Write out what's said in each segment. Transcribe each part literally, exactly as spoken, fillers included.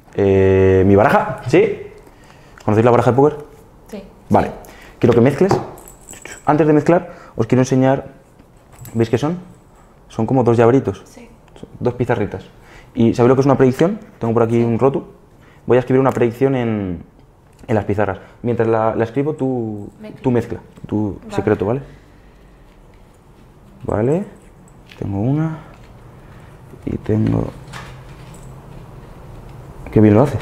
eh, mi baraja, ¿sí? ¿Conocéis la baraja de póker? Sí. Vale, Sí. quiero que mezcles. Antes de mezclar, os quiero enseñar, ¿veis qué son? Son como dos llaveritos, Sí. dos pizarritas. ¿Y sabéis lo que es una predicción? Tengo por aquí Sí. un rótulo. Voy a escribir una predicción en, en las pizarras. Mientras la, la escribo, tú, Mezcla. tú mezcla, tu Vale. secreto, ¿vale? Vale, tengo una y tengo... Qué bien lo haces.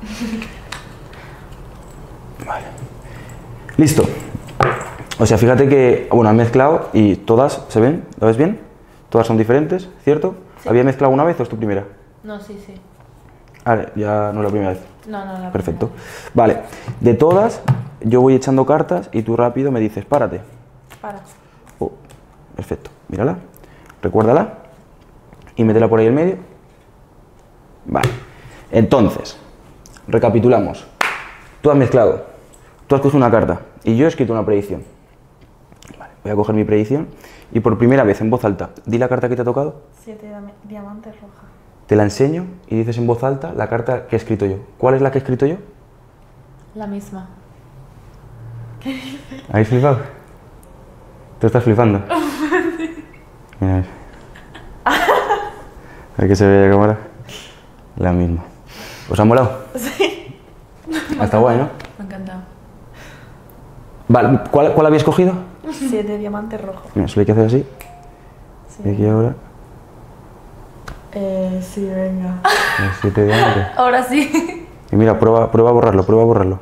Vale. Listo. O sea, fíjate que, bueno, han mezclado y todas, ¿se ven? ¿Lo ves bien? Todas son diferentes, ¿cierto? Sí. ¿Había mezclado una vez o es tu primera? No, sí, sí. Vale, ya no es la primera vez. No, no, la Perfecto. primera. Vale, de todas, yo voy echando cartas y tú rápido me dices, párate. Para. Oh, perfecto. Mírala, recuérdala y métela por ahí en medio. Vale. Entonces, recapitulamos. Tú has mezclado, tú has cogido una carta y yo he escrito una predicción. Vale, voy a coger mi predicción y por primera vez en voz alta, di la carta que te ha tocado, Siete diam- diamantes roja. te la enseño y dices en voz alta la carta que he escrito yo. ¿Cuál es la que he escrito yo? La misma. ¿Habéis flipado? ¿Tú estás flipando? Mira, a ver. A ver que se ve la cámara. La misma. ¿Os ha molado? Sí. Está guay, ¿no? Me ha encantado. Vale, ¿cuál, cuál habéis cogido? Siete diamantes rojos. Mira, solo hay que hacer así. Sí. Y aquí ahora, Eh, sí, venga. los siete diamantes. Ahora sí. Y mira, prueba, prueba a borrarlo, prueba a borrarlo.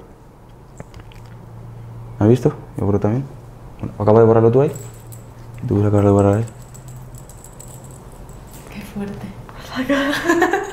¿Has visto? Yo borro también. Bueno, acaba de borrarlo tú ahí. Y tú vas a acabar de borrar ahí. Qué fuerte.